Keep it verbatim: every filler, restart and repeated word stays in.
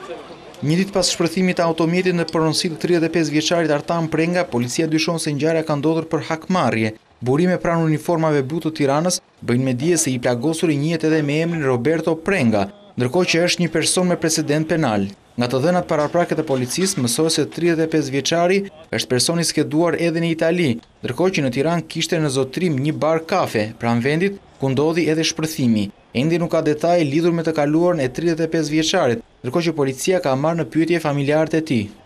Një ditë pas shpërthimit të automjetit në pronësi të tridhjetë e pesë vjeçarit Artan Prenga, policia dyshon se ngjarja ka ndodhur për hakmarrje. Burime pranë uniformave blu të Tiranës bëjnë me dije se i plagosuri njihet edhe me emrin Roberto Prenga, ndërkohë që është një person me precedent penal. Nga të dhënat paraprake të policisë mësohet se tridhjetë e pesë vjeçari është person i skeduar edhe në Itali, ndërkohë që në Tiranë kishte në zotrim një bar kafe pranë vendit ku ndodhi edhe shpërthimi. Ende nuk ka detaje lidhur me të kaluarën e tridhjetë e pesë vjeçarit, ndërkohë që policia ka marrë në pyetje familjarët e tij.